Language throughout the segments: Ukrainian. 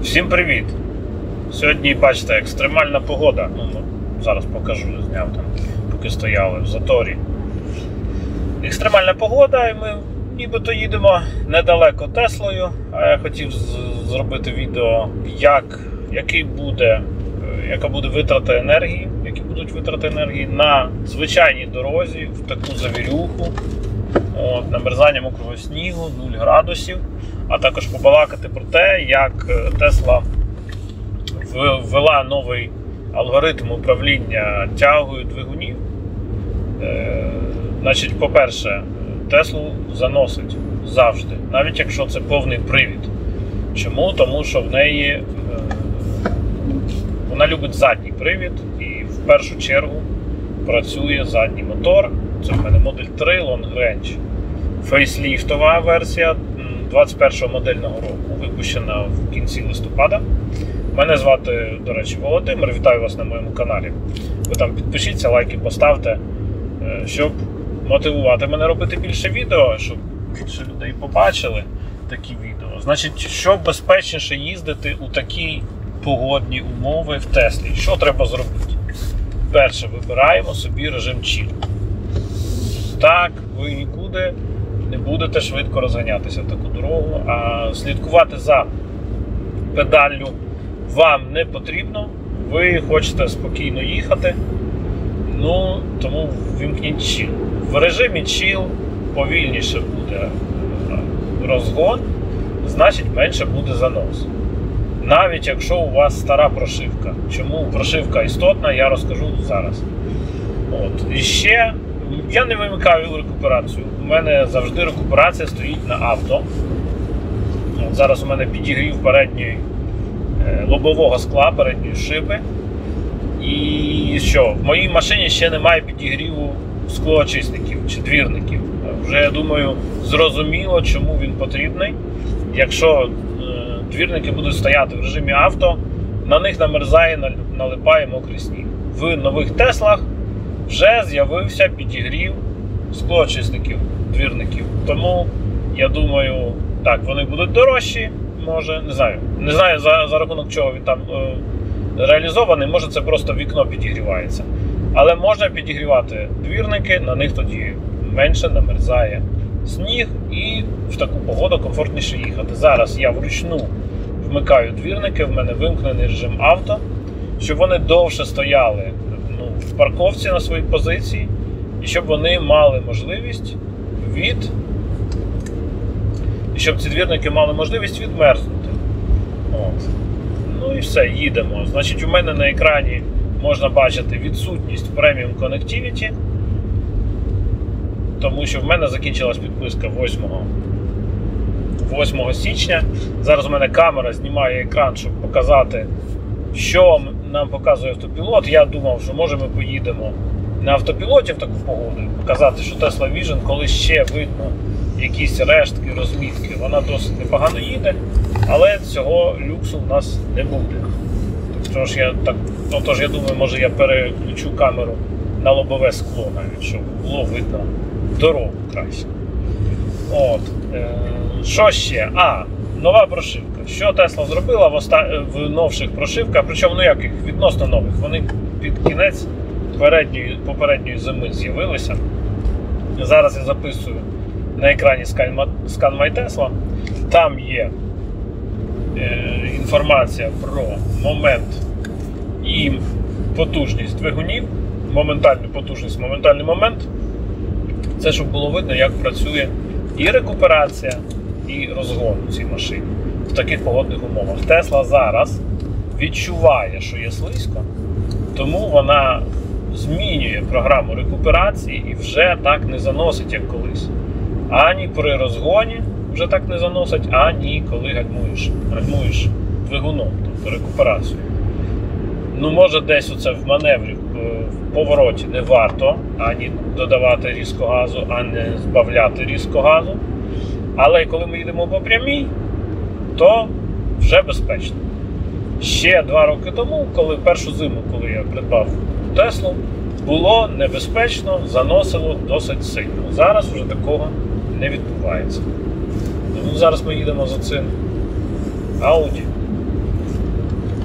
Всім привіт! Сьогодні, бачите, екстремальна погода. Зараз покажу, зняв там, поки стояли в заторі. Екстремальна погода, і ми нібито їдемо недалеко Теслою. А я хотів зробити відео, яка буде витрата енергії, які будуть витрати енергії на звичайній дорозі, в таку завірюху, намерзання мокрого снігу, 0 градусів. А також побалакати про те, як Tesla ввела новий алгоритм управління тягою двигунів. Значить, по-перше, Теслу заносить завжди, навіть якщо це повний привід. Чому? Тому що в неї вона любить задній привід і в першу чергу працює задній мотор. Це в мене Model 3 Long Range. Фейсліфтова версія 21-го модельного року, випущена в кінці листопада. Мене звати, до речі, Володимир, вітаю вас на моєму каналі. Ви там підпишіться, лайки поставте, щоб мотивувати мене робити більше відео, щоб більше людей побачили такі відео. Значить, щоб безпечніше їздити у такі погодні умови в Теслі, що треба зробити? Перше, вибираємо собі режим Chill. Так, ви нікуди не будете швидко розганятися в таку дорогу, а слідкувати за педаллю вам не потрібно. Ви хочете спокійно їхати, тому ввімкніть Chill. В режимі Chill повільніше буде розгон, значить менше буде занос. Навіть якщо у вас стара прошивка. Чому прошивка істотна, я розкажу зараз. І ще я не вимикаю рекуперацію. У мене завжди рекуперація стоїть на авто. Зараз у мене підігрів лобового скла, передньої шиби. І що? В моїй машині ще немає підігріву склоочисників чи двірників. Вже, я думаю, зрозуміло, чому він потрібний. Якщо двірники будуть стояти в режимі авто, на них намерзає, налипає мокрий сніг. В нових Теслах вже з'явився підігрів склоочисників, двірників. Тому, я думаю, так, вони будуть дорожчі, може, не знаю за рахунок чого він там реалізований, може це просто вікно підігрівається. Але можна підігрівати двірники, на них тоді менше намерзає сніг і в таку погоду комфортніше їхати. Зараз я вручну вмикаю двірники, в мене вимкнений режим авто, щоб вони довше стояли в парковці на своїй позиції, і щоб вони мали можливість щоб ці двірники мали можливість відмерзнути. Ну і все, їдемо. Значить, у мене на екрані можна бачити відсутність Premium Connectivity, тому що в мене закінчилась підписка 8 січня. Зараз у мене камера знімає екран, щоб показати, що нам показує автопілот. Я думав, що може ми поїдемо на автопілоті в таку погоду, показати, що Tesla Vision, коли ще видно якісь рештки, розмітки, вона досить непогано їде, але цього люксу в нас не буде. Тож я думаю, може я переключу камеру на лобове скло навіть, щоб було видно дорогу краще. Що ще? Нова прошивка. Що Tesla зробила в новших прошивках, причому яких відносно нових, вони під кінець попередньої зими з'явилися. Зараз я записую на екрані Scan My Tesla. Там є інформація про момент і потужність двигунів, моментальну потужність, моментальний момент. Це щоб було видно, як працює і рекуперація, і розгон у цій машині в таких погодних умовах. Tesla зараз відчуває, що є слизько, тому вона змінює програму рекуперації і вже так не заносить, як колись. Ані при розгоні вже так не заносить, ані коли гальмуєш двигуном, тобто рекуперацію. Може десь оце в маневрі, в повороті не варто ані додавати різко газу, ані збавляти різко газу. Але коли ми їдемо по прямій, то вже безпечно. Ще 2 роки тому, першу зиму, коли я придбав Теслу, було небезпечно, заносило досить сильно. Зараз вже такого не відбувається. Тому зараз ми їдемо за цим Audi.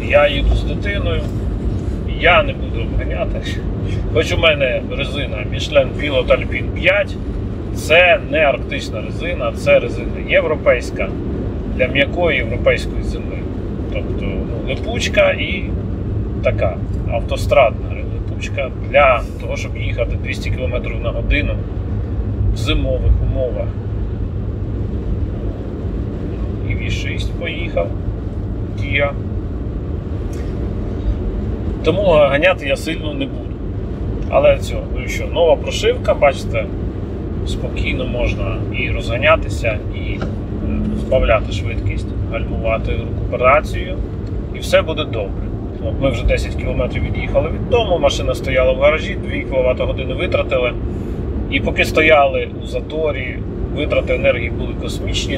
Я їду з дитиною, я не буду обганяти. Хоч у мене резина Michelin Pilot Alpine 5, це не арктична резина, це резина європейська для м'якої європейської зими. Тобто липучка і така автострадна липучка для того, щоб їхати 200 км на годину в зимових умовах. І V6 поїхав, Kia. Тому ганяти я сильно не буду. Але що, нова прошивка, бачите, спокійно можна і розганятися, і збавляти швидкість, гальмувати рекуперацію, і все буде добре. От ми вже 10 км від'їхали від дому, машина стояла в гаражі, 2 кВт-години витратили. І поки стояли у заторі, витрати енергії були космічні,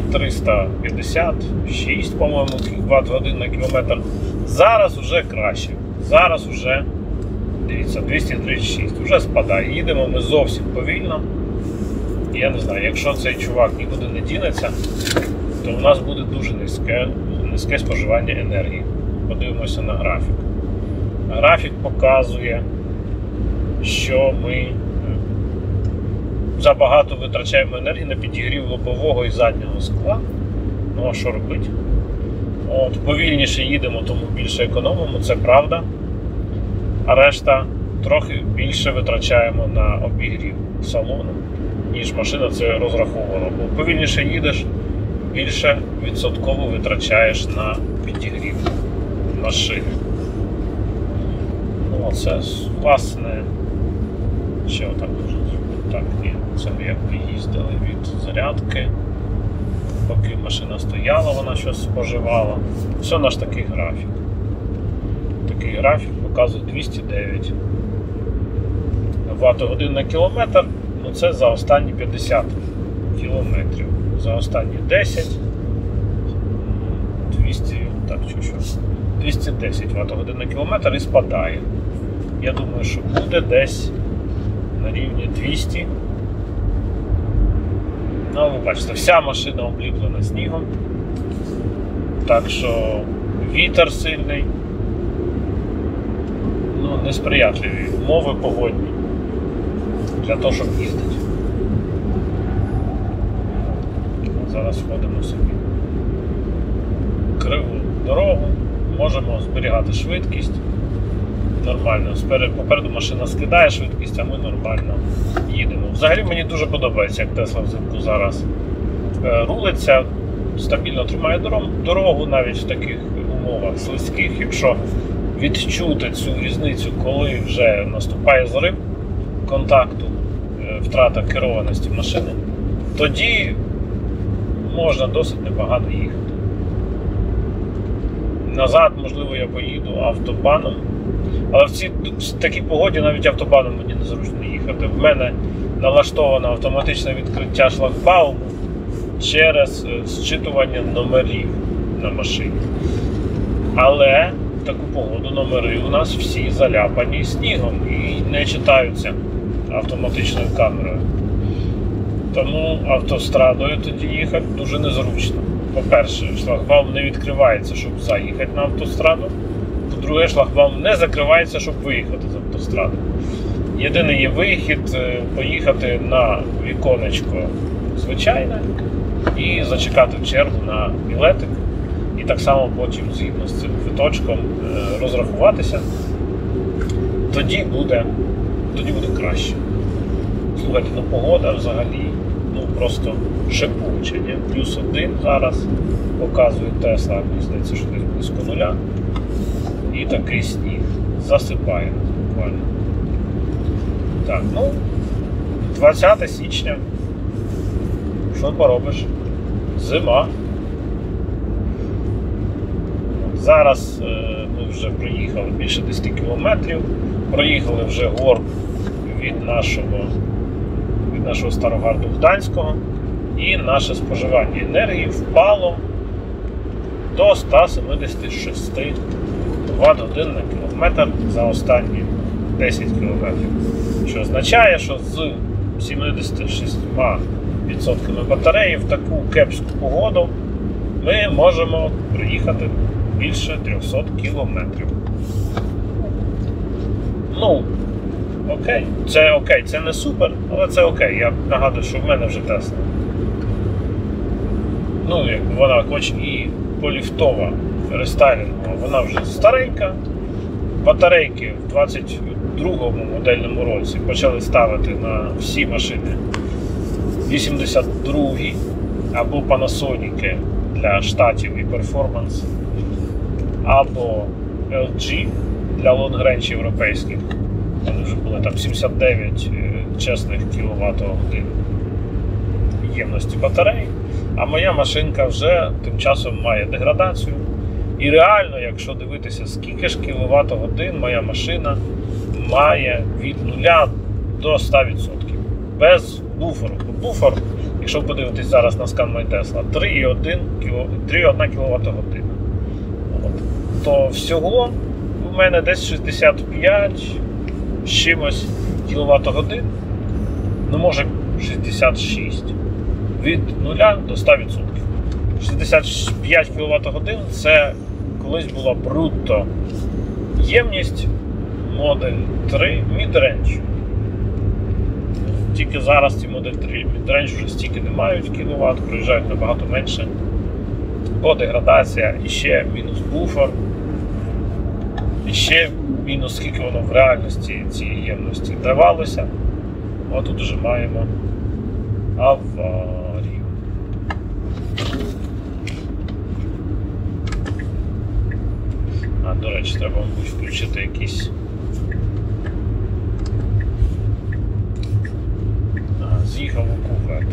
356, по-моєму, Вт-годин на кілометр. Зараз вже краще. Зараз вже, дивіться, 236, вже спадає. Їдемо ми зовсім повільно. Я не знаю, якщо цей чувак нікуди не дінеться, то у нас буде дуже низьке споживання енергії. Подивимося на графік. Графік показує, що ми забагато витрачаємо енергії на підігрів лобового і заднього скла. Ну а що робити? От, повільніше їдемо, тому більше економимо, це правда. А решта трохи більше витрачаємо на обігрів салону, ніж машина це розраховувала. Бо повільніше їдеш, більше відсотково витрачаєш на підігрів машини. Ну, це, власне, що так можна зробити? Так, ні, це ми як їздили від зарядки. Поки машина стояла, вона щось споживала. Все наш такий графік. Такий графік показує 209 Вт-годин на кілометр. Ну це за останні 50 кілометрів. За останні 10 210 Вт-годин на кілометр і спадає. Я думаю, що буде десь на рівні 200. Ну, ви бачите, вся машина обліплена снігом. Так що вітер сильний. Ну, несприятливі умови погодні для того, щоб їздити. Зараз входимо собі криву дорогу, можемо зберігати швидкість. Нормально. Попереду машина скидає швидкість, а ми нормально їдемо. Взагалі мені дуже подобається, як Tesla взимку зараз рулиться, стабільно тримає дорогу, навіть в таких умовах слизьких. Якщо відчути цю різницю, коли вже наступає зрив контакту, втрата керованості машини, тоді можна досить непогано їхати. Назад, можливо, я поїду автобаном. Але в такій погоді навіть автобаном мені незручно їхати. В мене налаштовано автоматичне відкриття шлагбауму через зчитування номерів на машині. Але в таку погоду номери у нас всі заляпані снігом і не читаються автоматичною камерою. Тому автострадою тоді їхати дуже незручно. По-перше, шлагбаум не відкривається, щоб заїхати на автостраду. По-друге, шлагбаум не закривається, щоб виїхати з автостради. Єдиний є вихід – поїхати на віконечко звичайне і зачекати в чергу на білетик. І так само потім, згідно з цим квиточком, розрахуватися. Тоді буде краще. Слухайте, ну погода взагалі просто шипуча. +1 зараз показує Tesla, мені здається, що десь близько нуля. І такий сніг засипає буквально. Так, 20 січня. Що поробиш? Зима. Зараз ми вже проїхали більше 10 кілометрів. Проїхали вже горб від нашого Старогарду Гданського. І наше споживання енергії впало до 176 Вт-годин на кілометр за останні 10 кілометрів. Що означає, що з 76% батареї в таку кепську погоду ми можемо приїхати більше 300 кілометрів. Ну, окей, це не супер, але це окей. Я нагадую, що в мене вже Tesla. Ну, якби вона хоч і поліфтова, рестайлінгова, вона вже старенька. Батарейки в 22-му модельному році почали ставити на всі машини 82-гі або Panasonic для штатів і перформанс, або LG для лонгренч європейських. Вони вже були там 79 чесних кВт-годин ємності батарей, а моя машинка вже тим часом має деградацію. І реально, якщо дивитися, скільки ж кВт-годин моя машина має від 0 до 100%. Без буферу. Буфер, якщо подивитись зараз на Scan My Tesla, 3,1 кВт-година. То всього у мене десь 65 з чимось кВт-годин, ну може 66. Від 0 до 100%. 65 кВт-годин це колись була брутто ємність Model 3 Mid-Range. Тільки зараз ці Model 3 Mid-Range вже стільки не мають кВт, проїжджають набагато менше. Бо деградація, і ще мінус буфер, і ще мінус скільки воно в реальності цієї ємності давалося. От тут вже маємо аварію. До речі, треба, мабуть, включити якийсь з'їхав у кувет.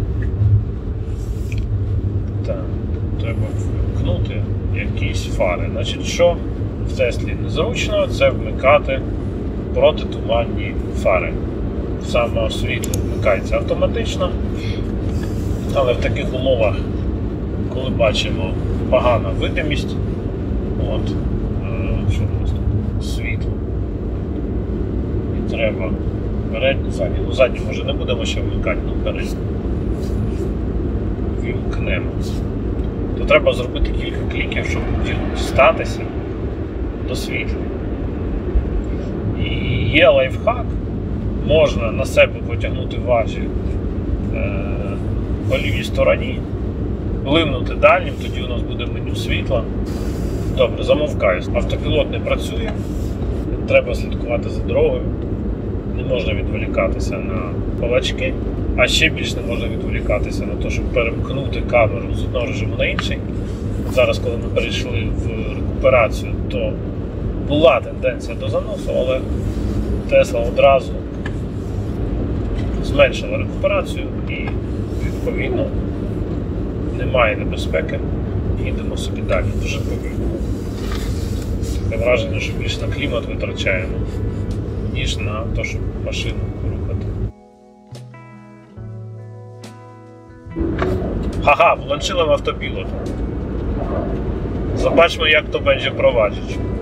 Так, треба вмкнути якісь фари. Значить, що в Теслі незручно, це вмикати протитуманні фари. Саме світло вмикається автоматично, але в таких умовах, коли бачимо погана видимість, от, що у нас тут? Світло. І треба передній, задній. Ну, задній може не будемо ще вмикати, ну передній. Вімкнемо. То треба зробити кілька кліків, щоб дістатися до світла. І є лайфхак. Можна на себе потягнути важіль по лівій стороні, блимнути дальнім, тоді у нас буде меню світла. Добре, замовкаю. Автопілот не працює, треба слідкувати за дорогою, не можна відволікатися на балачки, а ще більше не можна відволікатися на те, щоб перемкнути камеру з одного режиму на інший. Зараз, коли ми перейшли в рекуперацію, то була тенденція до заносу, але Tesla одразу зменшила рекуперацію і, відповідно, немає небезпеки. Їдемо собі далі. Дуже повільно. Таке враження, що більше на клімат витрачаємо, ніж на те, щоб машину рухати. Ха-ха, влучили в автопілот. Побачимо, як то będzie prowadzić.